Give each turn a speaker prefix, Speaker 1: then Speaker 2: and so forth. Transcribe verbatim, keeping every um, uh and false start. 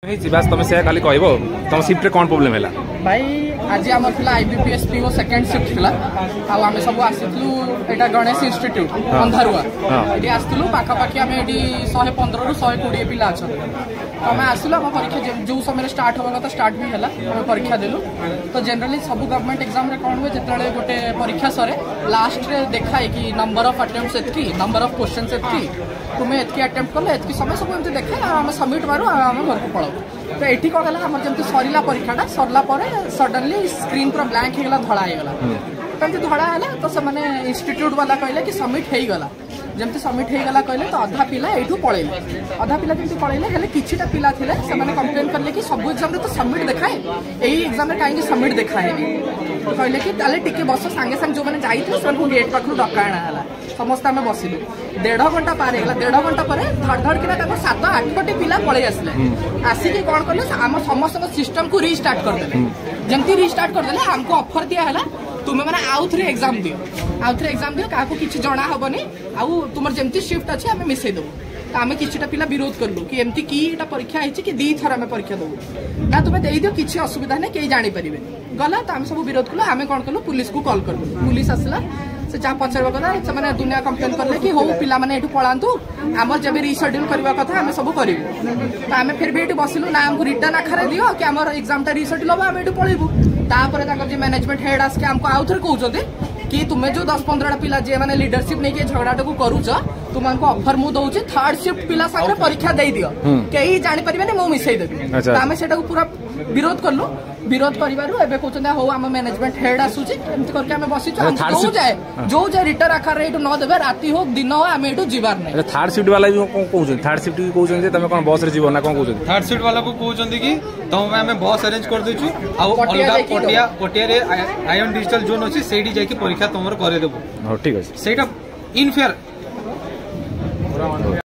Speaker 1: तुम से खाली कह तुम शिफ्ट कौन प्रोब्लेम है
Speaker 2: भाई आज आम थी आईबीपीएस पीओ सेकेंड शिफ्ट थी आम सब आसलु यहाँ गणेश इंस्टीट्यूट अंधारुआ ये आसलु पाखापाखि आम ये शहे पंद्रह रु शहे कोड़े पिला अच्छा तो आम आसलु आम परीक्षा जो समय स्टार्ट होगा तो स्टार्ट भी है आम परीक्षा देलु तो जनरली सब गवर्नमेंट एग्जाम रे कौन हुए जिते गोटे परीक्षा सरे लास्ट रे देखाए कि नंबर ऑफ अटेम्प्ट्स एतकी नंबर ऑफ क्वेश्चंस एतकी तुम्हें एतकी अटेम्प्ट कल एतकी समय सब एमती देखे आम सबमिट मारू आम घर को पड़ाऊ तो ये कौन है आम जमी सरला परीक्षाटा सरला सडनली स्क्रीन पूरा ब्लैंक होगा धड़ा होगा कमी धड़ा है तो से इंस्टीट्यूट वाला कहले कि सबमिट होगला जमी सबमिट होगला कहले तो अधा पिला यू पलैले अधा पिला जमी पलैले किछिटा पिला थे कंप्लेन कले कि सब एग्जाम तो सबमिट देखाए यही एग्जाम कहीं सबमिट देखाए तो कहले कि ताले टिके बस सांगे सांगे जो मैंने जाइए से गेट पाखु डकाणा है समस्त आम बसिलु देढ़ घंटा पार होगा देढ़ घंटा पर धड़ धड़ कि सात आठटी पिला पलि आसिले आसिक कौन कले आम समस्त सिस्टम को रिस्टार्ट करदे जमती रिस्टार्ट करदे आमको ऑफर दिया है तुम्हें मैंने आउ थे एग्जाम दियो आउ थे एग्जाम दियो क्या किसी जना हेनी आउ तुम जमती शिफ्ट अच्छे आम मिसई देवु तो आम किछिटा पिला विरोध कलु कि एमती की परीक्षा है कि दी थर आम परीक्षा देवु ना तुम्हें दे दियो किसी असुविधा नहीं कहीं जानीपारे गला तो आम सब विरोध कलु आम कौन कलु पुलिस को कॉल कलु पुलिस आसला से जहाँ पचार कला से दुनिया कंप्लेन कले कि हूँ पिला मैंने पलांतु आम जब रिशेड्यूल करने कथा आम सब करूँ तो आम फिर भी ये बसिलु ना आमको रिटर्न आखर दियो कि आम एग्जामटा रिशेड्यूल हम आम ये पलैबू तापर मैनेजमेंट हेड आस आमको आउ थे कहते कि तुम्हें जो दस पंद्रह पिला जे मैंने लीडरशिप नहीं झगड़ाटा को करूच तुमको ऑफर मु दौची थर्ड शिफ्ट पिला साथ परीक्षा दे दियो कहीं जानीपारे मुझे मिसईदेवी आम से पूरा विरोध कलु विरोध कर कहते हो आम मैनेजमेंट हेड आसूची एमती करके आम बसी जो जाए जो जाए रिटर्न आकार ये न देवे राति हो दिन हो आम ये जीवार नहीं
Speaker 1: थर्ड शिफ्ट वाला कहते थर्ड शिफ्ट की कहते तुम कौन बस जीव ना कौन कहते
Speaker 3: थर्ड शिफ्ट वाला को कहते कि तुम आम बस अरेंज कर देछु अलग पटिया पटिया आयन डिजिटल जोन अच्छी से परीक्षा तुम करदेबू
Speaker 1: ठीक अच्छे
Speaker 3: से इनफेयर